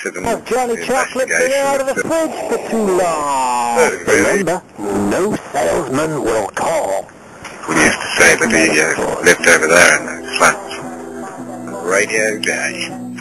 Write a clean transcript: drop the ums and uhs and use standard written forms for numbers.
accident Have Johnny Chocolate been out of the fridge for too long? Remember, no salesman will call. We used to say that he lived over there in the flats. Radio Day.